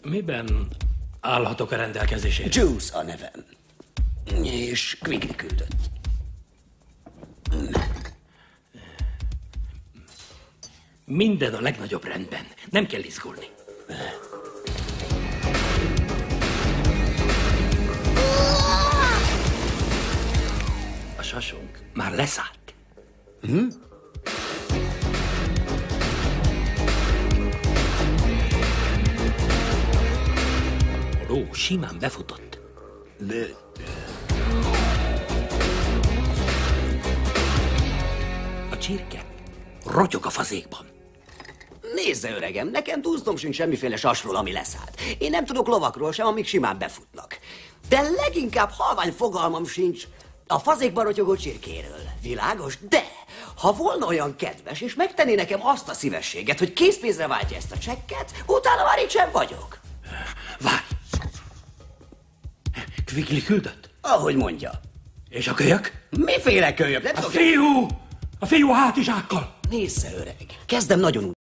Miben állhatok a rendelkezésére? Juice a nevem. És Quigley küldött. Minden a legnagyobb rendben. Nem kell izgulni. A sasunk már leszállt. A ló simán befutott. A csirke rotyog a fazékban. Nézze, öregem, nekem túlznom sincs semmiféle sasról, ami leszállt. Én nem tudok lovakról sem, amik simán befutnak. De leginkább halvány fogalmam sincs a fazékban rotyogó csirkéről. Világos? De ha volna olyan kedves, és megtenné nekem azt a szívességet, hogy készpénzre váltja ezt a csekket, utána már itt sem vagyok. Várj! Quigley küldött? Ahogy mondja. És a kölyök? Miféle kölyök? Nem tudok... A fiú a hátizsákkal! Nézze, öreg, kezdem nagyon